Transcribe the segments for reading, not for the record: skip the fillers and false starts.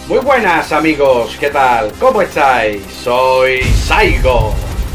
Muy buenas amigos, ¿qué tal? ¿Cómo estáis? Soy Saigo.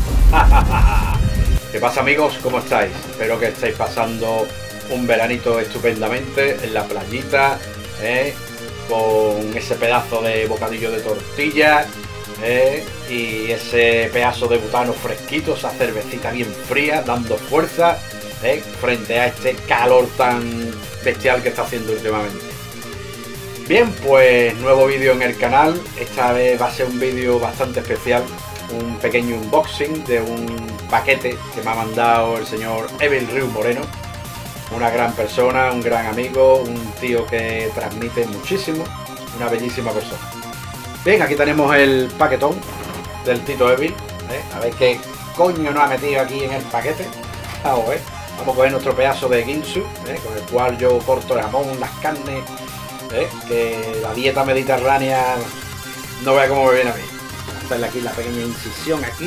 ¿Qué pasa amigos? ¿Cómo estáis? Espero que estéis pasando un veranito estupendamente en la playita, con ese pedazo de bocadillo de tortilla, y ese pedazo de butano fresquito, esa cervecita bien fría, dando fuerza, frente a este calor tan bestial que está haciendo últimamente. Bien, pues nuevo vídeo en el canal. Esta vez va a ser un vídeo bastante especial, un pequeño unboxing de un paquete que me ha mandado el señor Evil Ryu Moreno, una gran persona, un gran amigo, un tío que transmite muchísimo, una bellísima persona. Bien, aquí tenemos el paquetón del Tito Evil, a ver qué coño nos ha metido aquí en el paquete. Vamos a ver, vamos a coger nuestro pedazo de Ginsu, con el cual yo corto el jamón, las carnes, que la dieta mediterránea no vea cómo me viene a mí. Voy a hacerle aquí la pequeña incisión aquí,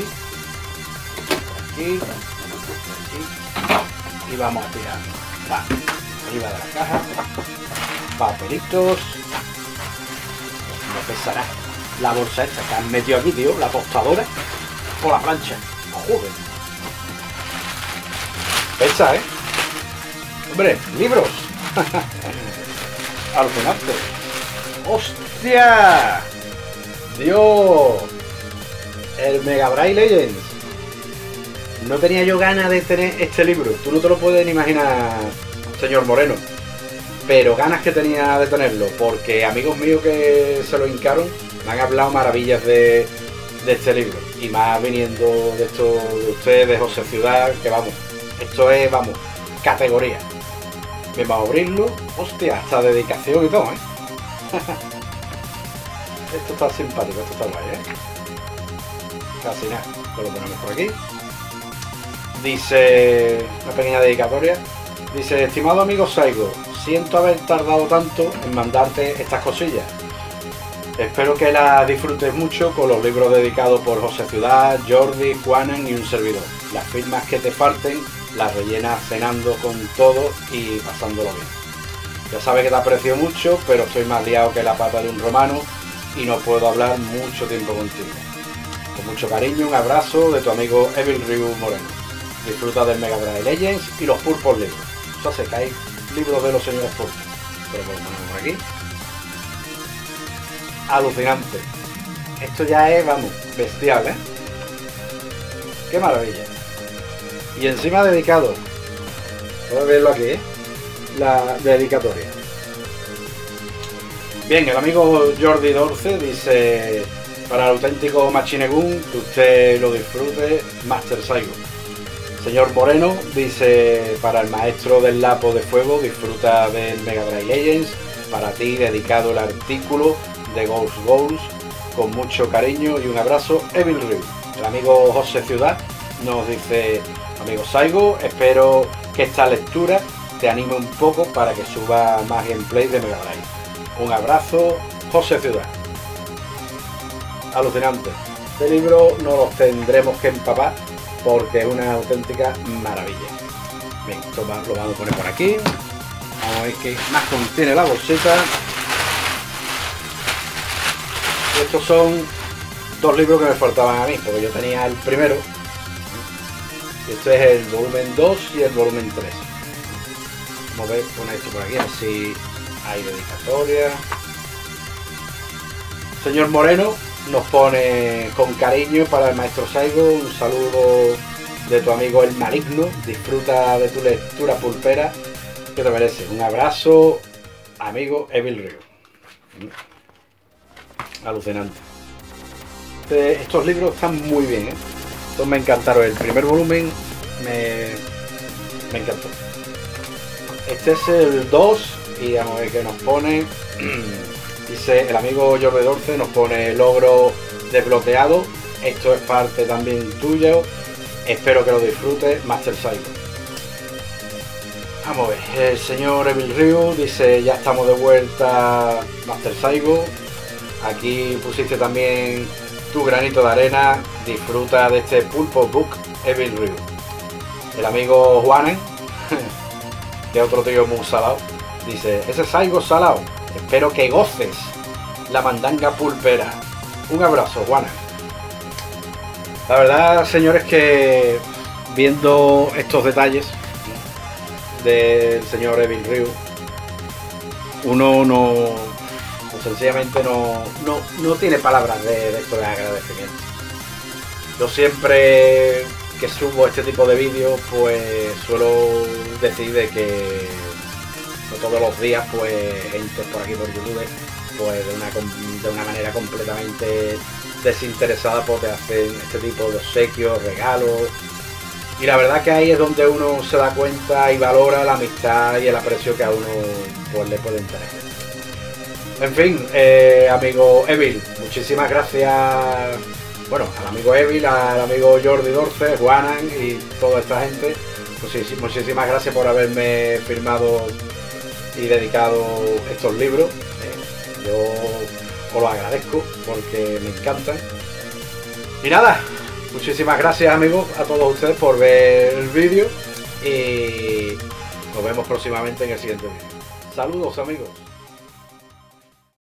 y vamos a tirar arriba de la caja, papelitos. Me pesará la bolsa esta que han metido aquí, tío, la tostadora por la plancha. Joder, pesa, hombre, libros. Alucinante. ¡Hostia! ¡Dios! El Mega Drive Legends. No tenía yo ganas de tener este libro. Tú no te lo puedes ni imaginar, señor Moreno. Pero ganas que tenía de tenerlo. Porque amigos míos que se lo hincaron me han hablado maravillas de este libro. Y más viniendo de esto de ustedes, de José Ciudad, que vamos. Esto es, vamos, categoría. Bien, vamos a abrirlo. Hostia, hasta dedicación y todo, Esto está simpático, esto está guay, Casi nada. Lo ponemos por aquí. Dice, una pequeña dedicatoria. Dice: estimado amigo Saigo, siento haber tardado tanto en mandarte estas cosillas. Espero que las disfrutes mucho con los libros dedicados por José Ciudad, Jordi, Juanan y un servidor. Las firmas que te falten las rellenas cenando con todo y pasándolo bien. Ya sabes que te aprecio mucho, pero estoy más liado que la pata de un romano y no puedo hablar mucho tiempo contigo. Con mucho cariño, un abrazo de tu amigo Evil Ryu Moreno. Disfruta del Mega Drive Legends y los Purple libros. Eso hace que hay libros de los señores Purple. Pero lo ponemos por aquí. Alucinante. Esto ya es, vamos, bestial, Qué maravilla. Y encima dedicado. Puedes verlo aquí, la dedicatoria. Bien, el amigo Jordi Dorce dice: para el auténtico Machinegun, que usted lo disfrute, Master Saigo. Señor Moreno dice: para el maestro del lapo de fuego, disfruta del Mega Drive Legends. Para ti, dedicado el artículo de Ghost Goals, con mucho cariño y un abrazo, Evil Ryu. El amigo José Ciudad nos dice: amigo Saigo, espero que esta lectura te anime un poco para que suba más gameplay de Mega Drive. Un abrazo, José Ciudad. Alucinante. Este libro no los tendremos que empapar porque es una auténtica maravilla. Bien, esto lo vamos a poner por aquí. Vamos a ver qué más contiene la bolsita. Estos son dos libros que me faltaban a mí, porque yo tenía el primero. Este es el volumen 2 y el volumen 3. Vamos a ver, poner esto por aquí, a ver si hay dedicatoria. Señor Moreno nos pone: con cariño para el maestro Saigo, un saludo de tu amigo el maligno, disfruta de tu lectura pulpera que te merece. Un abrazo, amigo Evil Ryu. Alucinante. Estos libros están muy bien, Estos me encantaron. El primer volumen me encantó. Este es el 2 y vamos a ver qué nos pone. Dice el amigo Jordi Dorce, nos pone: logro desbloqueado. Esto es parte también tuyo. Espero que lo disfrutes, Master Saigo. Vamos a ver. El señor Evil Ryu dice: ya estamos de vuelta, Master Saigo. Aquí pusiste también tu granito de arena. Disfruta de este Pulpo Book, Evil Ryu. El amigo Juanen, que es otro tío muy salado, dice: ese Saigo salado, espero que goces la mandanga pulpera. Un abrazo, Juana. La verdad, señores, que viendo estos detalles del señor Evil Ryu, uno sencillamente no tiene palabras de esto de agradecimiento. Yo siempre que subo este tipo de vídeos, pues suelo decir de que no todos los días, pues gente por aquí por YouTube, pues de una manera completamente desinteresada, pues te hacen este tipo de obsequios, regalos. Y la verdad que ahí es donde uno se da cuenta y valora la amistad y el aprecio que a uno pues le pueden tener. En fin, amigo Evil, muchísimas gracias. Bueno, al amigo Evil, al amigo Jordi Dorce, Juanan y toda esta gente, muchísimas gracias por haberme firmado y dedicado estos libros. Yo os lo agradezco porque me encantan. Y nada, muchísimas gracias, amigos, a todos ustedes por ver el vídeo y nos vemos próximamente en el siguiente vídeo. Saludos, amigos.